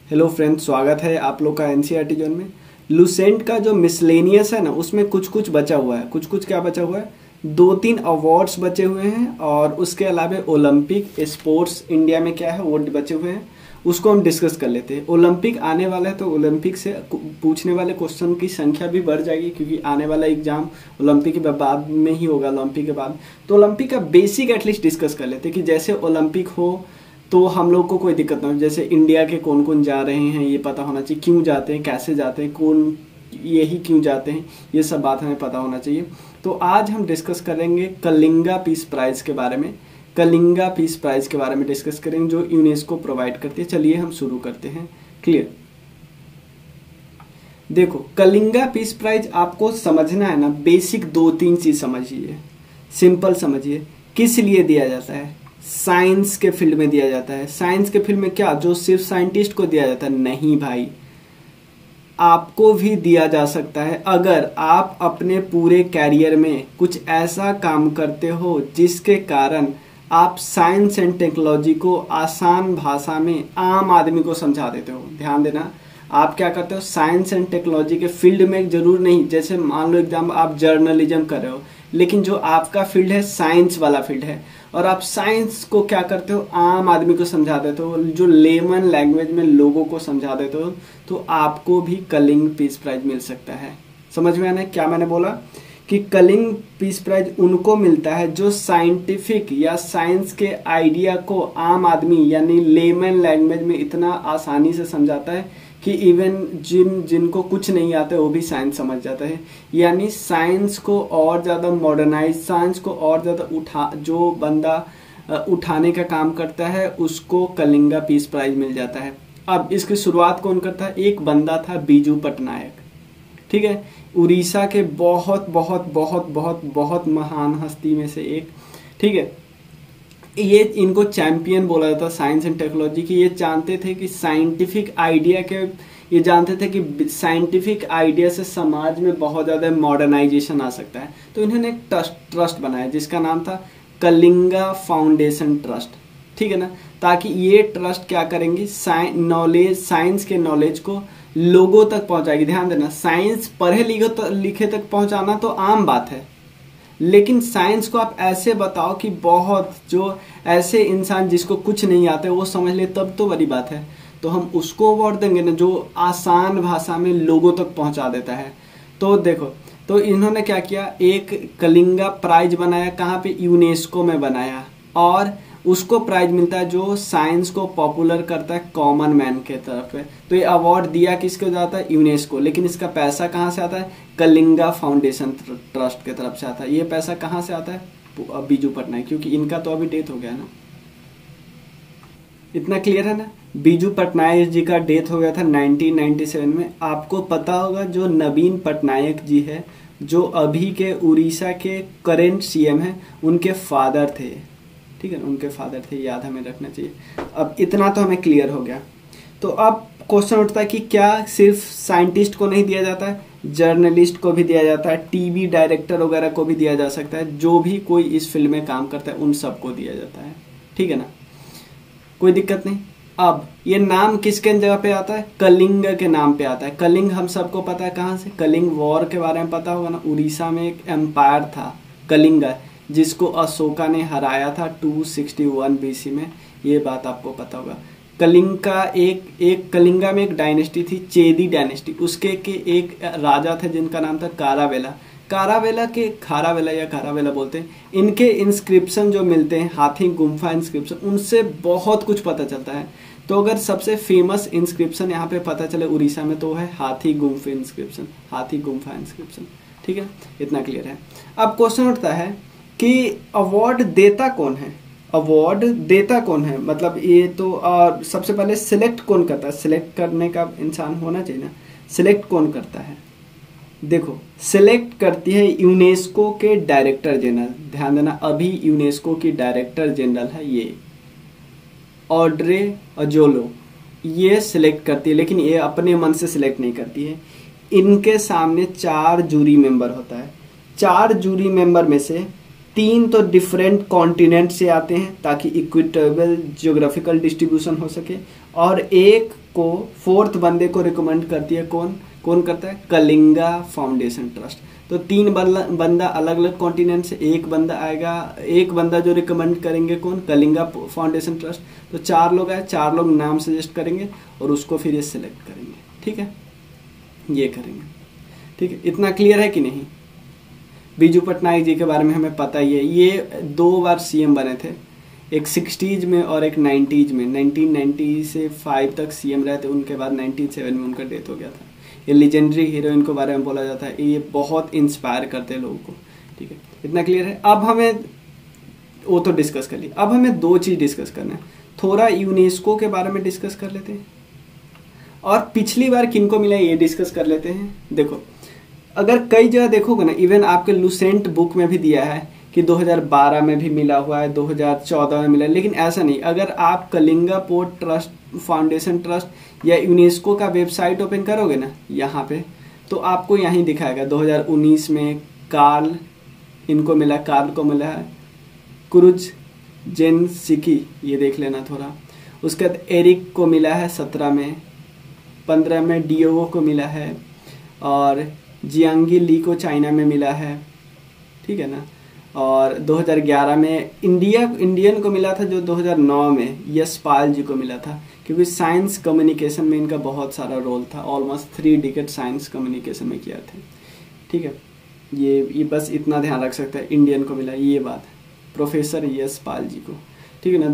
Hello friends, स्वागत है आप लोग का एनसीईआरटी जोन में। लुसेंट का जो मिसलेनियस है ना, उसमें कुछ कुछ बचा हुआ है। कुछ कुछ क्या बचा हुआ है? 2-3 अवार्ड्स बचे हुए हैं और उसके अलावा ओलंपिक स्पोर्ट्स इंडिया में क्या है वो बचे हुए हैं। उसको हम डिस्कस कर लेते हैं। ओलंपिक आने वाला है तो ओलंपिक से पूछने वाले क्वेश्चन की संख्या भी बढ़ जाएगी, क्योंकि आने वाला एग्जाम ओलंपिक के बाद में ही होगा। ओलंपिक के बाद तो ओलंपिक का बेसिक एटलीस्ट डिस्कस कर लेते हैं कि जैसे ओलंपिक हो तो हम लोग को कोई दिक्कत ना हो। जैसे इंडिया के कौन कौन जा रहे हैं ये पता होना चाहिए, क्यों जाते हैं, कैसे जाते हैं, कौन यही क्यों जाते हैं, ये सब बात हमें पता होना चाहिए। तो आज हम डिस्कस करेंगे कलिंगा पीस प्राइज के बारे में। कलिंगा पीस प्राइज के बारे में डिस्कस करेंगे जो यूनेस्को प्रोवाइड करती है। चलिए हम शुरू करते हैं। क्लियर? देखो, कलिंगा पीस प्राइज आपको समझना है ना, बेसिक 2-3 चीज समझिए, सिंपल समझिए। किस लिए दिया जाता है? साइंस के फील्ड में दिया जाता है। साइंस के फील्ड में क्या जो सिर्फ साइंटिस्ट को दिया जाता है? नहीं भाई, आपको भी दिया जा सकता है अगर आप अपने पूरे कैरियर में कुछ ऐसा काम करते हो जिसके कारण आप साइंस एंड टेक्नोलॉजी को आसान भाषा में आम आदमी को समझा देते हो। ध्यान देना, आप क्या करते हो साइंस एंड टेक्नोलॉजी के फील्ड में, जरूर नहीं, जैसे मान लो एग्जाम आप जर्नलिज्म कर रहे हो, लेकिन जो आपका फील्ड है साइंस वाला फील्ड है, और आप साइंस को क्या करते हो आम आदमी को समझा देते हो, जो लेमन लैंग्वेज में लोगों को समझा देते हो, तो आपको भी कलिंग पीस प्राइज मिल सकता है। समझ में आना है क्या मैंने बोला? कि कलिंग पीस प्राइज उनको मिलता है जो साइंटिफिक या साइंस के आइडिया को आम आदमी यानी लेमन लैंग्वेज में इतना आसानी से समझाता है कि इवन जिनको कुछ नहीं आता वो भी साइंस समझ जाता है। यानी साइंस को और ज्यादा मॉडर्नाइज, साइंस को और ज्यादा जो बंदा उठाने का काम करता है उसको कलिंगा पीस प्राइज मिल जाता है। अब इसकी शुरुआत कौन करता है? एक बंदा था बीजू पटनायक, ठीक है, उड़ीसा के बहुत बहुत बहुत बहुत बहुत महान हस्ती में से एक, ठीक है। ये इनको चैंपियन बोला जाता साइंस एंड टेक्नोलॉजी की। ये जानते थे कि साइंटिफिक आइडिया के, ये जानते थे कि साइंटिफिक आइडिया से समाज में बहुत ज्यादा मॉडर्नाइजेशन आ सकता है। तो इन्होंने एक ट्रस्ट बनाया जिसका नाम था कलिंगा फाउंडेशन ट्रस्ट, ठीक है ना, ताकि ये ट्रस्ट क्या करेंगे, साइंस के नॉलेज को लोगों तक पहुंचाएगी। ध्यान देना, साइंस पढ़े लिखे तक पहुंचाना तो आम बात है, लेकिन साइंस को आप ऐसे बताओ कि बहुत जो ऐसे इंसान जिसको कुछ नहीं आता है वो समझ ले, तब तो बड़ी बात है। तो हम उसको अवार्ड देंगे ना जो आसान भाषा में लोगों तक पहुंचा देता है। तो देखो, तो इन्होंने क्या किया, एक कलिंगा प्राइज बनाया। कहाँ पे? यूनेस्को में बनाया, और उसको प्राइज मिलता है जो साइंस को पॉपुलर करता है कॉमन मैन के तरफ है। तो ये अवार्ड दिया किसको जाता है? यूनेस्को। लेकिन इसका पैसा कहाँ से आता है? कलिंगा फाउंडेशन ट्रस्ट के तरफ से आता है। ये पैसा कहाँ से आता है? बीजू पटनायक, क्योंकि इनका तो अभी डेथ हो गया ना। इतना क्लियर है ना? बीजू पटनायक जी का डेथ हो गया था 1997 में। आपको पता होगा जो नवीन पटनायक जी है, जो अभी के उड़ीसा के करेंट सीएम है, उनके फादर थे, ठीक है ना, उनके फादर थे, याद हमें रखना चाहिए। अब इतना तो हमें क्लियर हो गया। तो अब क्वेश्चन उठता है कि क्या सिर्फ साइंटिस्ट को नहीं दिया जाता है, जर्नलिस्ट को भी दिया जाता है, टीवी डायरेक्टर वगैरह को भी दिया जा सकता है, जो भी कोई इस फील्ड में काम करता है उन सबको दिया जाता है, ठीक है ना, कोई दिक्कत नहीं। अब ये नाम किसके जगह पे आता है? कलिंग के नाम पे आता है। कलिंग हम सबको पता है कहाँ से, कलिंग वॉर के बारे में पता होगा ना। उड़ीसा में एक एम्पायर था कलिंगा, जिसको अशोका ने हराया था 261 बीसी में, ये बात आपको पता होगा। कलिंग का एक कलिंगा में एक डायनेस्टी थी, चेदी डायनेस्टी, उसके के एक राजा थे जिनका नाम था कारावेला। कारावेला के खारावेला या कारावेला बोलते हैं। इनके इंस्क्रिप्शन जो मिलते हैं, हाथी गुम्फा इंस्क्रिप्शन, उनसे बहुत कुछ पता चलता है। तो अगर सबसे फेमस इंस्क्रिप्शन यहाँ पे पता चले उड़ीसा में तो है हाथी गुम्फा इंस्क्रिप्शन, हाथी गुम्फा इंस्क्रिप्शन, ठीक है, इतना क्लियर है। अब क्वेश्चन उठता है कि अवार्ड देता कौन है? अवार्ड देता कौन है, मतलब ये तो सबसे पहले सिलेक्ट कौन करता है? सिलेक्ट करने का इंसान होना चाहिए ना, सिलेक्ट कौन करता है? देखो, सिलेक्ट करती है यूनेस्को के डायरेक्टर जनरल। ध्यान देना, अभी यूनेस्को की डायरेक्टर जनरल है ये ऑड्रे अजोलो, ये सिलेक्ट करती है, लेकिन ये अपने मन से सिलेक्ट नहीं करती है। इनके सामने 4 जूरी मेंबर होता है। 4 जूरी मेंबर में से 3 तो डिफरेंट कॉन्टिनेंट से आते हैं ताकि इक्विटेबल ज्योग्राफिकल डिस्ट्रीब्यूशन हो सके, और एक को, फोर्थ बंदे को रिकमेंड करती है कौन कौन करता है? Kalinga foundation trust. तो 3 बंदा अलग अलग कॉन्टिनेंट से, एक बंदा आएगा, एक बंदा जो रिकमेंड करेंगे कौन? Kalinga foundation trust. तो 4 लोग आए, 4 लोग नाम सजेस्ट करेंगे और उसको फिर ये सिलेक्ट करेंगे। ठीक है, ये करेंगे। ठीक है, इतना क्लियर है कि नहीं? बीजू पटनायक जी के बारे में हमें पता ही है, ये 2 बार सीएम बने थे, एक 60s में और एक 90s में। 1990 से 5 तक सीएम रहे थे, उनके बाद 97 में उनका डेथ हो गया था। ये लेजेंडरी हीरोइन के बारे में बोला जाता है, ये बहुत इंस्पायर करते हैं लोगों को। ठीक है, इतना क्लियर है। अब हमें वो तो डिस्कस कर ली, अब हमें 2 चीज डिस्कस करना है। थोड़ा यूनेस्को के बारे में डिस्कस कर लेते हैं और पिछली बार किनको मिला ये डिस्कस कर लेते हैं। देखो, अगर कई जगह देखोगे ना, इवन आपके लुसेंट बुक में भी दिया है कि 2012 में भी मिला हुआ है, 2014 में मिला है, लेकिन ऐसा नहीं। अगर आप Kalinga port trust foundation trust या यूनेस्को का वेबसाइट ओपन करोगे ना यहाँ पे, तो आपको यहीं दिखाएगा 2019 में कार्ल इनको मिला, कार्ल को मिला है क्रूज जेनसिकी, ये देख लेना थोड़ा। उसके बाद एरिक को मिला है 17 में, 15 में डियोगो को मिला है, और जियांगी ली को चाइना में मिला है। ठीक है ना, और 2011 में इंडियन को मिला था, जो 2009 में यशपाल जी को मिला था, क्योंकि साइंस कम्युनिकेशन में इनका बहुत सारा रोल था। ऑलमोस्ट 3 डिकेड साइंस कम्युनिकेशन में किया थे। ठीक है, ये बस इतना ध्यान रख सकते हैं, इंडियन को मिला, ये बात है, प्रोफेसर यशपाल जी को। ठीक है ना,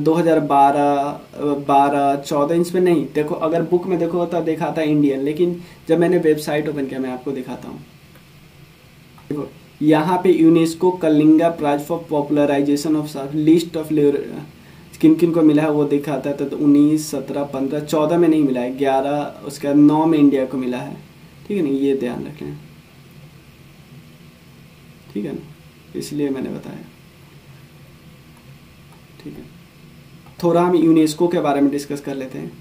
2012, 14 इंच में नहीं, देखो अगर बुक में देखो तो दिखाता है इंडियन, लेकिन जब मैंने वेबसाइट ओपन किया, मैं आपको दिखाता हूँ। देखो यहाँ पे UNESCO Kalinga prize for popularisation of list of किन किन को मिला है वो दिखाता है। तो 19, 17, 15, 14 में नहीं मिला है, 11, उसके बाद 9 में इंडिया को मिला है। ठीक है ना, ये ध्यान रखें। ठीक है ना, इसलिए मैंने बताया। ठीक है, थोड़ा हम यूनेस्को के बारे में डिस्कस कर लेते हैं।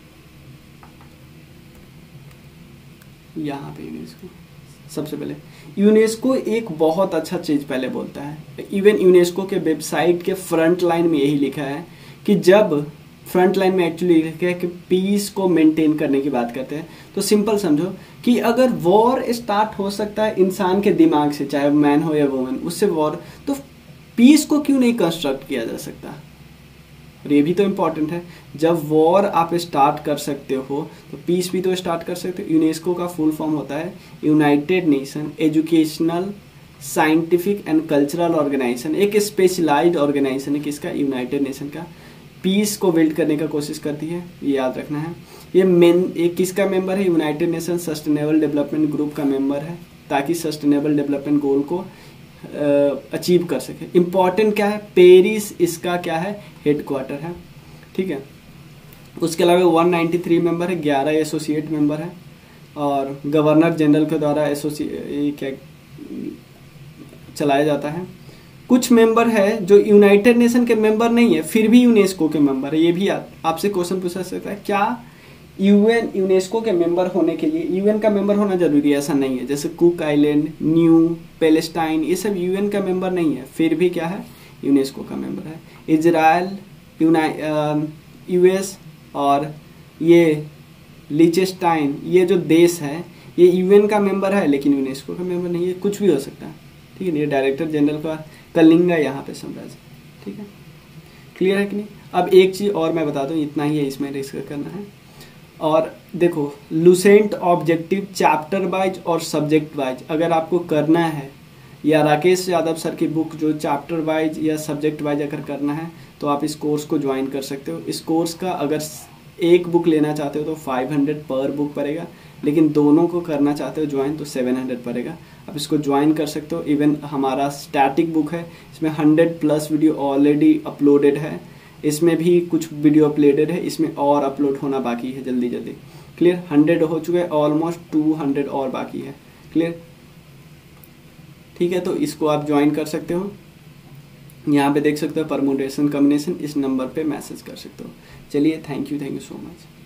यहाँ पे यूनेस्को, सबसे पहले यूनेस्को एक बहुत अच्छा चीज पहले बोलता है। इवन यूनेस्को के वेबसाइट के फ्रंट लाइन में यही लिखा है कि जब फ्रंट लाइन में एक्चुअली लिखा है कि पीस को मेंटेन करने की बात करते हैं, तो सिंपल समझो कि अगर वॉर स्टार्ट हो सकता है इंसान के दिमाग से, चाहे मैन हो या वुमन, उससे वॉर, तो पीस को क्यों नहीं कंस्ट्रक्ट किया जा सकता? और ये भी तो इम्पोर्टेंट है, जब वॉर आप स्टार्ट कर सकते हो तो पीस भी तो स्टार्ट कर सकते हो। यूनेस्को का फुल फॉर्म होता है United Nation educational scientific and cultural organisation. एक स्पेशलाइज्ड ऑर्गेनाइजेशन है किसका? यूनाइटेड नेशन का। पीस को बिल्ड करने का कोशिश करती है, ये याद रखना है। ये किसका मेंबर है? United Nation sustainable development group का मेंबर है, ताकि सस्टेनेबल डेवलपमेंट गोल को अचीव कर सके। इम्पॉर्टेंट क्या है? पेरिस इसका क्या है? हेडक्वार्टर है। ठीक है, उसके अलावा 193 मेंबर है, 11 एसोसिएट मेंबर है, और गवर्नर जनरल के द्वारा क्या चलाया जाता है। कुछ मेंबर है जो यूनाइटेड नेशन के मेंबर नहीं है, फिर भी यूनेस्को के मेंबर है। ये भी आपसे क्वेश्चन पूछा सकता है, क्या यूएन यूनेस्को के मेंबर होने के लिए यूएन का मेंबर होना जरूरी है? ऐसा नहीं है। जैसे कुक आइलैंड, न्यू पैलेस्टाइन, ये सब यूएन का मेंबर नहीं है, फिर भी क्या है? यूनेस्को का मेंबर है। इजराइल, यूएस और ये लिचेस्टाइन, ये जो देश है ये यूएन का मेंबर है, लेकिन यूनेस्को का मेंबर नहीं है। कुछ भी हो सकता है। ठीक है, ये डायरेक्टर जनरल का कलिंगा यहाँ पे साम्राज्य। ठीक है, क्लियर है कि नहीं? अब एक चीज और मैं बता दूं, इतना ही है इसमें डिस्कस करना है। और देखो, लुसेंट ऑब्जेक्टिव चैप्टर वाइज और सब्जेक्ट वाइज अगर आपको करना है, या राकेश यादव सर की बुक जो चैप्टर वाइज या सब्जेक्ट वाइज अगर करना है, तो आप इस कोर्स को ज्वाइन कर सकते हो। इस कोर्स का अगर एक बुक लेना चाहते हो तो 500 पर बुक पड़ेगा, लेकिन दोनों को करना चाहते हो ज्वाइन तो 700 पड़ेगा। आप इसको ज्वाइन कर सकते हो। इवन हमारा स्टैटिक बुक है, इसमें 100+ वीडियो ऑलरेडी अपलोडेड है, इसमें भी कुछ वीडियो अपलोडेड है, इसमें और अपलोड होना बाकी है जल्दी जल्दी। क्लियर? 100 हो चुका है, ऑलमोस्ट 200 और बाकी है। क्लियर? ठीक है, तो इसको आप ज्वाइन कर सकते हो। यहाँ पे देख सकते हो परमुटेशन कॉम्बिनेशन, इस नंबर पे मैसेज कर सकते हो। चलिए, थैंक यू सो मच।